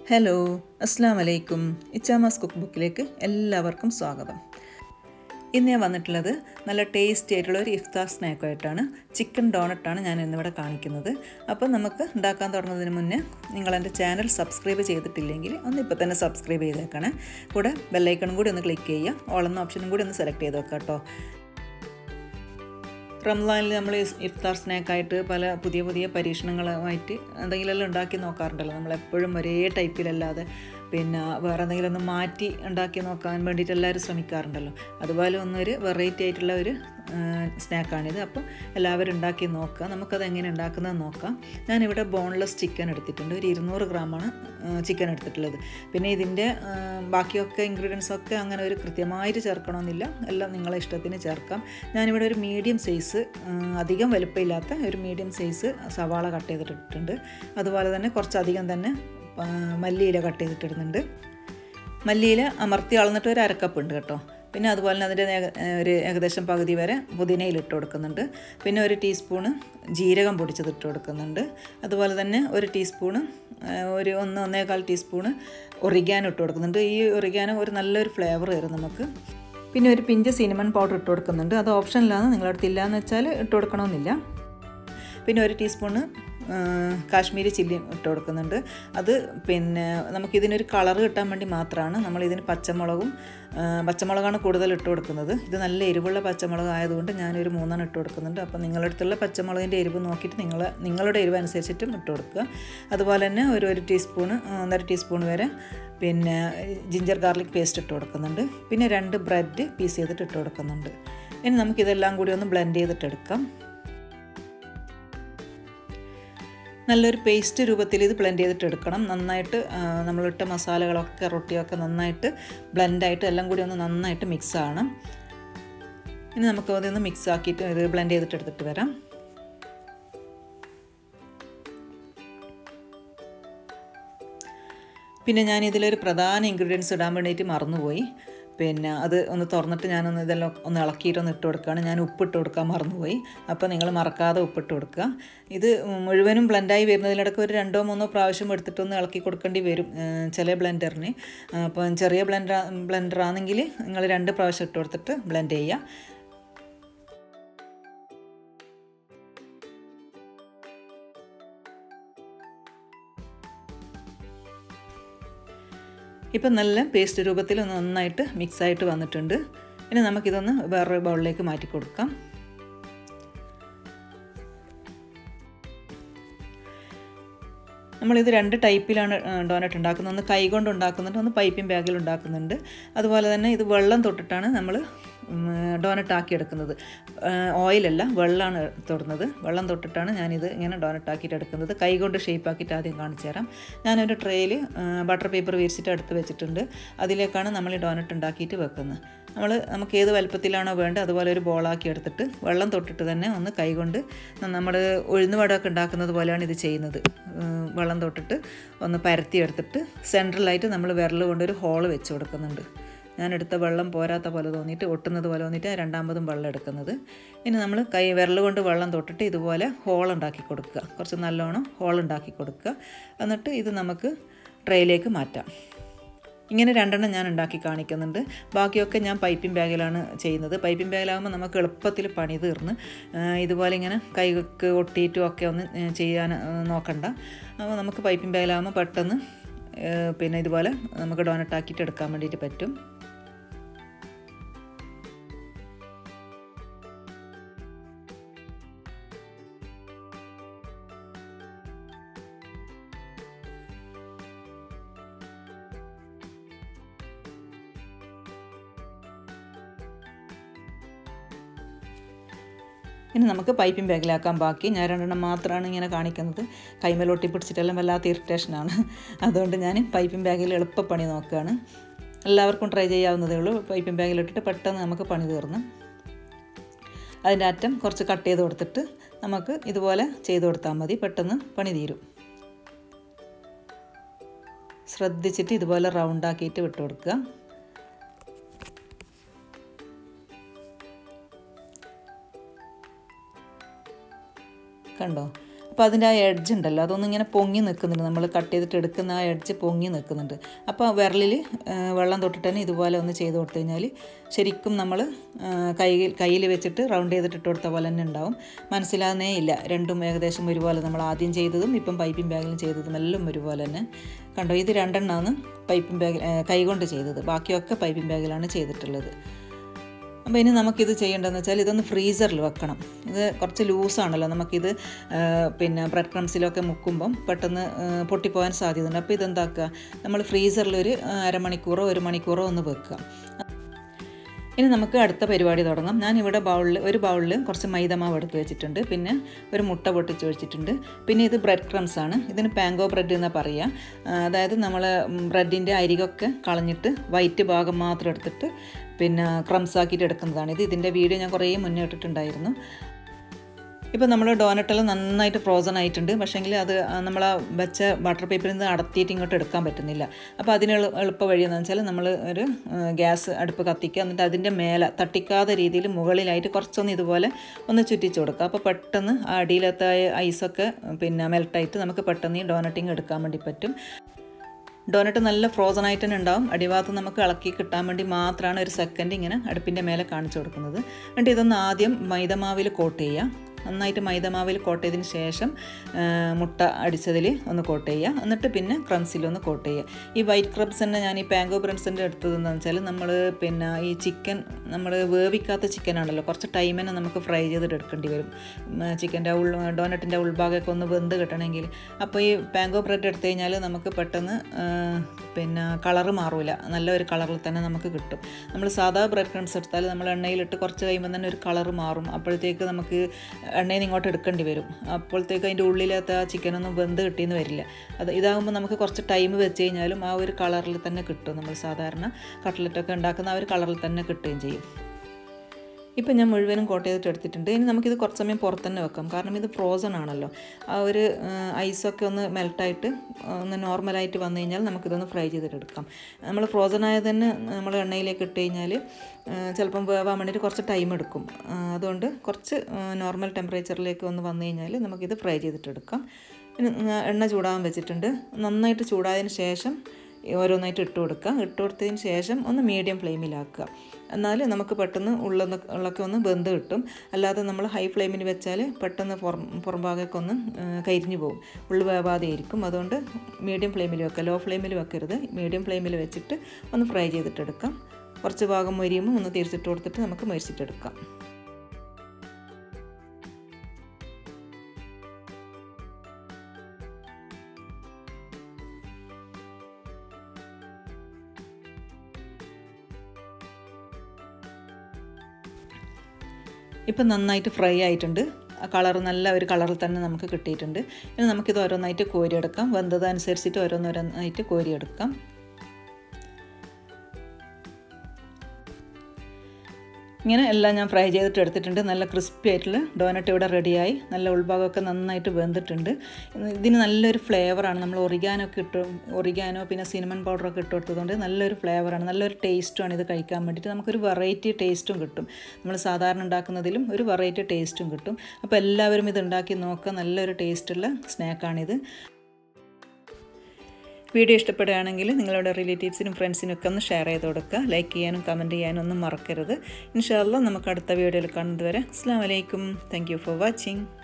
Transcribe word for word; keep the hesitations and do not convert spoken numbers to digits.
Hello, അസ്സലാമു അലൈക്കും. ഇച്ചാമാസ് കുക്ക്ബുക്കിലേക്ക് എല്ലാവർക്കും സ്വാഗതം. ഇന്ന് ഞാൻ വന്നിട്ടുള്ളത് നല്ല ടേസ്റ്റി ആയിട്ടുള്ള ഒരു ഇഫ്താർ സ്നാക്കുമായിട്ടാണ്. ചിക്കൻ ഡോണട്ടാണ് ഞാൻ ഇന്നിവിടെ കാണിക്കുന്നത്. അപ്പോൾ നമുക്ക് ഉണ്ടാക്കാൻ തുടങ്ങുന്നതിന് മുന്നേ നിങ്ങൾ എൻ്റെ ചാനൽ സബ്സ്ക്രൈബ് ചെയ്തിട്ടില്ലെങ്കിൽ ഒന്ന് ഇപ്പോൾ തന്നെ സബ്സ്ക്രൈബ് ചെയ്തേക്കണേ. കൂടെ ബെല്ലൈക്കണും കൂടി ഒന്ന് ക്ലിക്ക് ചെയ്യുക. ഓൾ എന്ന ഓപ്ഷനും കൂടി ഒന്ന് സെലക്ട് ചെയ്ത് വെക്കാം കേട്ടോ. റംസാനിൽ നമ്മൾ ഇഫ്താർ സ്നാക്കായിട്ട് പല പുതിയ പുതിയ പരീക്ഷണങ്ങളുമായിട്ട് എന്തെങ്കിലുമെല്ലാം ഉണ്ടാക്കി നോക്കാറുണ്ടല്ലോ. നമ്മളെപ്പോഴും ഒരേ ടൈപ്പിലല്ലാതെ പിന്നെ വേറെ എന്തെങ്കിലും ഒന്ന് മാറ്റി ഉണ്ടാക്കി നോക്കാൻ വേണ്ടിയിട്ട് എല്ലാവരും ശ്രമിക്കാറുണ്ടല്ലോ. അതുപോലെ ഒന്നൊരു വെറൈറ്റി ആയിട്ടുള്ള ഒരു സ്നാക്കാണിത്. അപ്പോൾ എല്ലാവരും ഉണ്ടാക്കി നോക്കുക. നമുക്കത് എങ്ങനെ ഉണ്ടാക്കുന്നത് നോക്കാം. ഞാനിവിടെ ബോൺലെസ് ചിക്കൻ എടുത്തിട്ടുണ്ട്. ഒരു ഇരുന്നൂറ് ഗ്രാമാണ് ചിക്കൻ എടുത്തിട്ടുള്ളത്. പിന്നെ ഇതിൻ്റെ ബാക്കിയൊക്കെ ഇൻഗ്രീഡിയൻസൊക്കെ അങ്ങനെ ഒരു കൃത്യമായിട്ട് ചേർക്കണമെന്നില്ല. എല്ലാം നിങ്ങളെ ഇഷ്ടത്തിന് ചേർക്കാം. ഞാനിവിടെ ഒരു മീഡിയം സൈസ്, അധികം വലുപ്പമില്ലാത്ത ഒരു മീഡിയം സൈസ് സവാള കട്ട് ചെയ്തിട്ടിട്ടുണ്ട്. അതുപോലെ തന്നെ കുറച്ചധികം തന്നെ മല്ലിയില കട്ട് ചെയ്തിട്ടിടുന്നുണ്ട്. മല്ലിയില അമർത്തി അളന്നിട്ട് ഒരു അരക്കപ്പ് ഉണ്ട് കേട്ടോ. പിന്നെ അതുപോലെ തന്നെ അതിൻ്റെ ഒരു ഏകദേശം പകുതി വരെ പുതിനയിൽ ഇട്ട് കൊടുക്കുന്നുണ്ട്. പിന്നെ ഒരു ടീസ്പൂണ് ജീരകം പൊടിച്ചത് ഇട്ട് കൊടുക്കുന്നുണ്ട്. അതുപോലെ തന്നെ ഒരു ടീസ്പൂണ് ഒരു ഒന്ന് ഒന്നേകാൽ ടീസ്പൂണ് ഒറിഗാനോ ഇട്ട് കൊടുക്കുന്നുണ്ട്. ഈ ഒറിഗാനോ ഒരു നല്ലൊരു ഫ്ലേവർ വരും നമുക്ക്. പിന്നെ ഒരു പിഞ്ച് സിനമൺ പൗഡർ ഇട്ട് കൊടുക്കുന്നുണ്ട്. അത് ഓപ്ഷനിലാണ്, നിങ്ങളുടെ അടുത്ത് ഇല്ലയെന്ന് വെച്ചാൽ ഇട്ട് കൊടുക്കണമെന്നില്ല. പിന്നെ ഒരു ടീസ്പൂണ് കാശ്മീരി ചില്ലി ഇട്ട് കൊടുക്കുന്നുണ്ട്. അത് പിന്നെ നമുക്കിതിനൊരു കളർ കിട്ടാൻ വേണ്ടി മാത്രമാണ്. നമ്മളിതിന് പച്ചമുളകും പച്ചമുളകാണ് കൂടുതൽ ഇട്ട് കൊടുക്കുന്നത്. ഇത് നല്ല എരിവുള്ള പച്ചമുളക് ആയതുകൊണ്ട് ഞാനൊരു മൂന്നെണ്ണം ഇട്ട് കൊടുക്കുന്നുണ്ട്. അപ്പോൾ നിങ്ങളുടെ അടുത്തുള്ള പച്ചമുളകിൻ്റെ എരിവ് നോക്കിയിട്ട് നിങ്ങൾ നിങ്ങളുടെ എരിവ് അനുസരിച്ചിട്ടും ഇട്ട് കൊടുക്കുക. അതുപോലെ തന്നെ ഒരു ഒരു ടീസ്പൂണ് ഒന്നര ടീസ്പൂൺ വരെ പിന്നെ ജിഞ്ചർ ഗാർലിക് പേസ്റ്റ് ഇട്ട് കൊടുക്കുന്നുണ്ട്. പിന്നെ രണ്ട് ബ്രെഡ് പീസ് ചെയ്തിട്ട് ഇട്ട് കൊടുക്കുന്നുണ്ട്. ഇനി നമുക്കിതെല്ലാം കൂടി ഒന്ന് ബ്ലെൻഡ് ചെയ്തിട്ടെടുക്കാം. നല്ലൊരു പേസ്റ്റ് രൂപത്തിൽ ഇത് ബ്ലെൻഡ് ചെയ്തിട്ട് എടുക്കണം. നന്നായിട്ട് നമ്മളിട്ട മസാലകളൊക്കെ റൊട്ടിയൊക്കെ നന്നായിട്ട് ബ്ലെൻഡായിട്ട് എല്ലാം കൂടി ഒന്ന് നന്നായിട്ട് മിക്സ് ആവണം. ഇനി നമുക്ക് അതൊന്ന് മിക്സ് ആക്കിയിട്ട് ഇത് ബ്ലെൻഡ് ചെയ്തിട്ട് എടുത്തിട്ട് വരാം. പിന്നെ ഞാൻ ഇതിലൊരു പ്രധാന ഇൻഗ്രീഡിയൻസ് ഇടാൻ വേണ്ടിയിട്ട് മറന്നുപോയി. പിന്നെ അത് ഒന്ന് തുറന്നിട്ട് ഞാനൊന്ന് ഇതെല്ലാം ഒന്ന് ഇളക്കിയിട്ടൊന്ന് ഇട്ട് കൊടുക്കുകയാണ്. ഞാൻ ഉപ്പിട്ട് കൊടുക്കാൻ മറന്നുപോയി. അപ്പോൾ നിങ്ങൾ മറക്കാതെ ഉപ്പിട്ട് കൊടുക്കുക. ഇത് മുഴുവനും ബ്ലെൻഡായി വരുന്നതിനിടയ്ക്ക് ഒരു രണ്ടോ മൂന്നോ പ്രാവശ്യം എടുത്തിട്ടൊന്ന് ഇളക്കി കൊടുക്കേണ്ടി വരും ചില ബ്ലെൻഡറിന്. അപ്പം ചെറിയ ബ്ലെൻഡർ ബ്ലെൻഡറാണെങ്കിൽ നിങ്ങൾ രണ്ട് പ്രാവശ്യം ഇട്ട് കൊടുത്തിട്ട് ബ്ലെൻഡ് ചെയ്യുക. ഇപ്പം നല്ല പേസ്റ്റ് രൂപത്തിൽ നന്നായിട്ട് മിക്സായിട്ട് വന്നിട്ടുണ്ട്. ഇനി നമുക്കിതൊന്ന് വേറൊരു ബൗളിലേക്ക് മാറ്റി കൊടുക്കാം. നമ്മളിത് രണ്ട് ടൈപ്പിലാണ് ഡോനറ്റ് ഉണ്ടാക്കുന്നത്. ഒന്ന് കൈ കൊണ്ട് ഉണ്ടാക്കുന്നുണ്ട്, ഒന്ന് പൈപ്പിംഗ് ബാഗിൽ ഉണ്ടാക്കുന്നുണ്ട്. അതുപോലെ തന്നെ ഇത് വെള്ളം തൊട്ടിട്ടാണ് നമ്മൾ ഡോനറ്റ് ആക്കിയെടുക്കുന്നത്. ഓയിലല്ല, വെള്ളമാണ് തൊടുന്നത്. വെള്ളം തൊട്ടിട്ടാണ് ഞാനിത് ഇങ്ങനെ ഡോനറ്റ് ആക്കിയിട്ട് എടുക്കുന്നത്. കൈ കൊണ്ട് ഷേപ്പ് ആക്കിയിട്ട് ആദ്യം കാണിച്ചു തരാം. ഞാനൊരു ട്രേയിൽ ബട്ടർ പേപ്പർ വിരിച്ചിട്ട് എടുത്ത് വെച്ചിട്ടുണ്ട്. അതിലേക്കാണ് നമ്മൾ ഈ ഡോനറ്റ് ഉണ്ടാക്കിയിട്ട് വെക്കുന്നത്. നമ്മൾ നമുക്ക് ഏത് വലുപ്പത്തിലാണോ വേണ്ടത് അതുപോലെ ഒരു ബോളാക്കി എടുത്തിട്ട് വെള്ളം തൊട്ടിട്ട് തന്നെ ഒന്ന് കൈകൊണ്ട് നമ്മൾ ഉഴുന്നുവടയൊക്കെ ഉണ്ടാക്കുന്നത് പോലെയാണ് ഇത് ചെയ്യുന്നത്. വെള്ളം തൊട്ടിട്ട് ഒന്ന് പരത്തി എടുത്തിട്ട് സെൻട്രലായിട്ട് നമ്മൾ വിരൽ കൊണ്ടൊരു ഹോള് വെച്ച് കൊടുക്കുന്നുണ്ട്. ഞാനെടുത്ത വെള്ളം പോരാത്ത പോലെ തോന്നിയിട്ട് ഒട്ടുന്നത് പോലെ തോന്നിയിട്ട് രണ്ടാമതും വെള്ളം എടുക്കുന്നത്. ഇനി നമ്മൾ കൈ വിരൽ കൊണ്ട് വെള്ളം തൊട്ടിട്ട് ഇതുപോലെ ഹോൾ ഉണ്ടാക്കി കൊടുക്കുക. കുറച്ച് നല്ലോണം ഹോൾ ഉണ്ടാക്കി കൊടുക്കുക. എന്നിട്ട് ഇത് നമുക്ക് ട്രേയിലേക്ക് മാറ്റാം. ഇങ്ങനെ രണ്ടെണ്ണം ഞാൻ ഉണ്ടാക്കി കാണിക്കുന്നുണ്ട്. ബാക്കിയൊക്കെ ഞാൻ പൈപ്പിംഗ് ബാഗിലാണ് ചെയ്യുന്നത്. പൈപ്പിംഗ് ബാഗിലാകുമ്പോൾ നമുക്ക് എളുപ്പത്തിൽ പണി തീർന്ന് ഇതുപോലെ ഇങ്ങനെ കൈക്ക് ഒട്ടിയിട്ടും ഒക്കെ ഒന്ന് ചെയ്യാൻ നോക്കണ്ട. അപ്പോൾ നമുക്ക് പൈപ്പിംഗ് ബാഗിലാകുമ്പോൾ പെട്ടെന്ന് പിന്നെ ഇതുപോലെ നമുക്ക് ഡോനറ്റ് ആക്കിയിട്ട് എടുക്കാൻ വേണ്ടിയിട്ട് പറ്റും. ഇനി നമുക്ക് പൈപ്പിംഗ് ബാഗിലാക്കാൻ ബാക്കി. ഞാൻ രണ്ടെണ്ണം മാത്രമാണ് ഇങ്ങനെ കാണിക്കുന്നത്. കൈമേലൊട്ടി പിടിച്ചിട്ടെല്ലാം വല്ലാത്ത ഇറിറ്റേഷനാണ്. അതുകൊണ്ട് ഞാൻ പൈപ്പിംഗ് ബാഗിൽ എളുപ്പപ്പണി നോക്കുകയാണ്. എല്ലാവർക്കും ട്രൈ ചെയ്യാവുന്നതേ ഉള്ളൂ. പൈപ്പിംഗ് ബാഗിലിട്ടിട്ട് പെട്ടെന്ന് നമുക്ക് പണി തീർന്ന്. അതിൻ്റെ അറ്റം കുറച്ച് കട്ട് ചെയ്ത് കൊടുത്തിട്ട് നമുക്ക് ഇതുപോലെ ചെയ്ത് കൊടുത്താൽ മതി. പെട്ടെന്ന് പണി തീരും. ശ്രദ്ധിച്ചിട്ട് ഇതുപോലെ റൗണ്ടാക്കിയിട്ട് വിട്ട് കൊടുക്കുക. കണ്ടോ? അപ്പോൾ അതിൻ്റെ ആ എഡ്ജ് ഉണ്ടല്ലോ അതൊന്നും ഇങ്ങനെ പൊങ്ങി നിൽക്കുന്നുണ്ട്, നമ്മൾ കട്ട് ചെയ്തിട്ട് എടുക്കുന്ന ആ എഡ്ജ് പൊങ്ങി നിൽക്കുന്നുണ്ട്. അപ്പോൾ വിരലിൽ വെള്ളം തൊട്ടിട്ട് തന്നെ ഇതുപോലെ ഒന്ന് ചെയ്ത് കൊടുത്തു കഴിഞ്ഞാൽ ശരിക്കും നമ്മൾ കയ്യിൽ കയ്യിൽ വെച്ചിട്ട് റൗണ്ട് ചെയ്തിട്ട് ഇട്ട് കൊടുത്ത പോലെ തന്നെ ഉണ്ടാവും. മനസ്സിലാകുന്നേ ഇല്ല, രണ്ടും ഏകദേശം ഒരുപോലെ, നമ്മൾ ആദ്യം ചെയ്തതും ഇപ്പം പൈപ്പിംഗ് ബാഗിലും ചെയ്തതും എല്ലാം ഒരുപോലെ തന്നെ. കണ്ടോ, ഇത് രണ്ടെണ്ണമാണ് പൈപ്പിംഗ് ബാഗിൽ കൈകൊണ്ട് ചെയ്തത്, ബാക്കിയൊക്കെ പൈപ്പിംഗ് ബാഗിലാണ് ചെയ്തിട്ടുള്ളത്. അപ്പോൾ ഇനി നമുക്കിത് ചെയ്യേണ്ടതെന്ന് വെച്ചാൽ ഇതൊന്ന് ഫ്രീസറിൽ വെക്കണം. ഇത് കുറച്ച് ലൂസാണല്ലോ, നമുക്കിത് പിന്നെ ബ്രെഡ് ക്രംസിലൊക്കെ മുക്കുമ്പം പെട്ടെന്ന് പൊട്ടിപ്പോകാൻ സാധ്യതയുണ്ട്. അപ്പോൾ ഇതെന്താക്കുക, നമ്മൾ ഫ്രീസറിൽ ഒരു അരമണിക്കൂറോ ഒരു മണിക്കൂറോ ഒന്ന് വെക്കുക. ഇനി നമുക്ക് അടുത്ത പരിപാടി തുടങ്ങാം. ഞാനിവിടെ ബൗളിൽ ഒരു ബൗളിൽ കുറച്ച് മൈദമാവ് എടുത്ത് വെച്ചിട്ടുണ്ട്, പിന്നെ ഒരു മുട്ട പൊട്ടിച്ച് വെച്ചിട്ടുണ്ട്, പിന്നെ ഇത് ബ്രെഡ് ക്രംസ് ആണ്. ഇതിന് പാങ്കോ ബ്രെഡ് എന്നാണ് പറയുക. അതായത് നമ്മൾ ബ്രെഡിൻ്റെ അരികൊക്കെ കളഞ്ഞിട്ട് വൈറ്റ് ഭാഗം മാത്രം എടുത്തിട്ട് പിന്നെ ക്രംസ് ആക്കിയിട്ട് എടുക്കുന്നതാണ് ഇത്. ഇതിൻ്റെ വീഡിയോ ഞാൻ കുറേ മുന്നേ ഇട്ടിട്ടുണ്ടായിരുന്നു. ഇപ്പോൾ നമ്മൾ ഡോനട്ടെല്ലാം നന്നായിട്ട് ഫ്രോസൺ ആയിട്ടുണ്ട്, പക്ഷേങ്കിൽ അത് നമ്മൾ ആ വെച്ച ബട്ടർ പേപ്പറിൽ നിന്ന് അടത്തിയിട്ട് ഇങ്ങോട്ട് എടുക്കാൻ പറ്റുന്നില്ല. അപ്പോൾ അതിന് എളുപ്പ വഴി എന്ന് വെച്ചാൽ നമ്മൾ ഒരു ഗ്യാസ് അടുപ്പ് കത്തിക്കുക, എന്നിട്ട് അതിൻ്റെ മേലെ തട്ടിക്കാത്ത രീതിയിൽ മുകളിലായിട്ട് കുറച്ചൊന്ന് ഇതുപോലെ ഒന്ന് ചുറ്റിച്ച് കൊടുക്കുക. അപ്പോൾ പെട്ടെന്ന് ആ അടിയിലത്തെ ഐസൊക്കെ പിന്നെ മെൽട്ടായിട്ട് നമുക്ക് പെട്ടെന്ന് ഈ ഡോനട്ടിങ് എടുക്കാൻ വേണ്ടി പറ്റും. ഡോനട്ട് നല്ല ഫ്രോസൺ ആയിട്ട് തന്നെ ഉണ്ടാവും. അടിഭാഗത്ത് നമുക്ക് ഇളക്കി കിട്ടാൻ വേണ്ടി മാത്രമാണ് ഒരു സെക്കൻഡ് ഇങ്ങനെ അടുപ്പിൻ്റെ മേലെ കാണിച്ചു കൊടുക്കുന്നത്. എന്നിട്ട് ഇതൊന്ന് ആദ്യം മൈദമാവിൽ കോട്ട് ചെയ്യുക. നന്നായിട്ട് മൈദമാവിൽ കോട്ട് ചെയ്തതിന് ശേഷം മുട്ട അടിച്ചതിൽ ഒന്ന് കോട്ട് ചെയ്യുക, എന്നിട്ട് പിന്നെ ക്രംസിലൊന്ന് കോട്ട് ചെയ്യുക. ഈ വൈറ്റ് ക്രംസ് തന്നെ ഞാൻ ഈ പാങ്കോ ബ്രെഡ്സിൻ്റെ എടുത്തത് എന്താണെന്ന് വെച്ചാൽ നമ്മൾ പിന്നെ ഈ ചിക്കൻ നമ്മൾ വേവിക്കാത്ത ചിക്കനാണല്ലോ, കുറച്ച് ടൈം തന്നെ നമുക്ക് ഫ്രൈ ചെയ്തിട്ട് എടുക്കേണ്ടി വരും. ചിക്കൻ്റെ ഉൾ ഡോനട്ടിൻ്റെ ഉൾഭാഗമൊക്കെ ഒന്ന് വെന്ത് കിട്ടണമെങ്കിൽ. അപ്പോൾ ഈ പാങ്കോ ബ്രെഡ് എടുത്തു കഴിഞ്ഞാൽ നമുക്ക് പെട്ടെന്ന് പിന്നെ കളറ് മാറില്ല, നല്ലൊരു കളറിൽ തന്നെ നമുക്ക് കിട്ടും. നമ്മൾ സാധാ ബ്രെഡ് ക്രംസ് എടുത്താൽ നമ്മൾ എണ്ണയിലിട്ട് കുറച്ച് കഴിയുമ്പോൾ തന്നെ ഒരു കളറ് മാറും. അപ്പോഴത്തേക്ക് നമുക്ക് എണ്ണയിൽ നിന്ന് ഇങ്ങോട്ട് എടുക്കേണ്ടി വരും. അപ്പോഴത്തേക്ക് അതിൻ്റെ ഉള്ളിലത്തെ ആ ചിക്കനൊന്നും വെന്ത് കിട്ടിയെന്ന് വരില്ല. അത് ഇതാകുമ്പോൾ നമുക്ക് കുറച്ച് ടൈം വെച്ച് കഴിഞ്ഞാലും ആ ഒരു കളറിൽ തന്നെ കിട്ടും. നമ്മൾ സാധാരണ കട്ട്ലറ്റൊക്കെ ഉണ്ടാക്കുന്ന ആ ഒരു കളറിൽ തന്നെ കിട്ടുകയും ചെയ്യും. ഇപ്പം ഞാൻ മുഴുവനും കോട്ട് ചെയ്തിട്ട് എടുത്തിട്ടുണ്ട്. ഇനി നമുക്കിത് കുറച്ച് സമയം പുറത്ത് തന്നെ വെക്കാം, കാരണം ഇത് ഫ്രോസൺ ആണല്ലോ. ആ ഒരു ഐസൊക്കെ ഒന്ന് മെൽട്ടായിട്ട് ഒന്ന് നോർമലായിട്ട് വന്നു കഴിഞ്ഞാൽ നമുക്കിതൊന്ന് ഫ്രൈ ചെയ്തിട്ട് എടുക്കാം. നമ്മൾ ഫ്രോസൺ ആയത് തന്നെ നമ്മൾ എണ്ണയിലേക്ക് ഇട്ട് കഴിഞ്ഞാൽ ചിലപ്പം വേവാൻ വേണ്ടിയിട്ട് കുറച്ച് ടൈം എടുക്കും. അതുകൊണ്ട് കുറച്ച് നോർമൽ ടെമ്പറേച്ചറിലേക്ക് ഒന്ന് വന്നു കഴിഞ്ഞാൽ നമുക്കിത് ഫ്രൈ ചെയ്തിട്ടെടുക്കാം. എണ്ണ ചൂടാകാൻ വെച്ചിട്ടുണ്ട്. നന്നായിട്ട് ചൂടായതിന് ശേഷം ഓരോന്നായിട്ട് ഇട്ട് കൊടുക്കുക. ഇട്ട് കൊടുത്തതിന് ശേഷം ഒന്ന് മീഡിയം ഫ്ലെയിമിലാക്കുക. എന്നാൽ നമുക്ക് പെട്ടെന്ന് ഉള്ളൊന്ന് ഉള്ളൊക്കെ ഒന്ന് വെന്ത് കിട്ടും. അല്ലാതെ നമ്മൾ ഹൈ ഫ്ലെയിമിൽ വെച്ചാൽ പെട്ടെന്ന് പുറം പുറം ഭാഗമൊക്കെ ഒന്ന് കരിഞ്ഞു പോകും, ഉള്ളു വേവാതെ ആയിരിക്കും. അതുകൊണ്ട് മീഡിയം ഫ്ലെയിമിൽ വെക്കുക, ലോ ഫ്ലെയിമിൽ വെക്കരുത്. മീഡിയം ഫ്ലെയിമിൽ വെച്ചിട്ട് ഒന്ന് ഫ്രൈ ചെയ്തിട്ടെടുക്കാം. കുറച്ച് ഭാഗം മൊരിയുമ്പോൾ ഒന്ന് തിരിച്ചിട്ട് കൊടുത്തിട്ട് നമുക്ക് മൊരിച്ചിട്ടെടുക്കാം. ഇപ്പം നന്നായിട്ട് ഫ്രൈ ആയിട്ടുണ്ട്. ആ കളർ നല്ല ഒരു കളറിൽ തന്നെ നമുക്ക് കിട്ടിയിട്ടുണ്ട്. ഇനി നമുക്കിത് ഓരോന്നായിട്ട് കോരിയെടുക്കാം. വെന്തതനുസരിച്ചിട്ട് ഓരോന്നോരോന്നായിട്ട് കോരിയെടുക്കാം. ഇങ്ങനെ എല്ലാം ഞാൻ ഫ്രൈ ചെയ്തിട്ട് എടുത്തിട്ടുണ്ട്. നല്ല ക്രിസ്പി ആയിട്ടുള്ള ഡോനട്ട് ഇവിടെ റെഡിയായി. നല്ല ഉൾഭാഗമൊക്കെ നന്നായിട്ട് വെന്തിട്ടുണ്ട്. ഇതിന് നല്ലൊരു ഫ്ലേവറാണ്. നമ്മൾ ഒറിഗാനോ ഒക്കെ ഇട്ട് ഒറിഗാനോ പിന്നെ സിനമൺ പൗഡറൊക്കെ ഇട്ട് കൊടുത്തതുകൊണ്ട് നല്ലൊരു ഫ്ലേവറാണ്, നല്ലൊരു ടേസ്റ്റുമാണ് ഇത് കഴിക്കാൻ വേണ്ടിയിട്ട്. നമുക്കൊരു വെറൈറ്റി ടേസ്റ്റും കിട്ടും. നമ്മൾ സാധാരണ ഉണ്ടാക്കുന്നതിലും ഒരു വെറൈറ്റി ടേസ്റ്റും കിട്ടും. അപ്പോൾ എല്ലാവരും ഇത് ഉണ്ടാക്കി നോക്കുക. നല്ലൊരു ടേസ്റ്റുള്ള സ്നാക്കാണിത്. വീഡിയോ ഇഷ്ടപ്പെടുകയാണെങ്കിൽ നിങ്ങളുടെ റിലേറ്റീവ്സിനും ഫ്രണ്ട്സിനും ഒക്കെ ഒന്ന് ഷെയർ ചെയ്ത് കൊടുക്കുക. ലൈക്ക് ചെയ്യാനും കമൻറ്റ് ചെയ്യാനും ഒന്നും മറക്കരുത്. ഇൻഷാ അല്ലാഹ് നമുക്ക് അടുത്ത വീഡിയോയിൽ കാണുന്നത് വരെ അസ്സലാമു അലൈക്കും. Thank you for watching.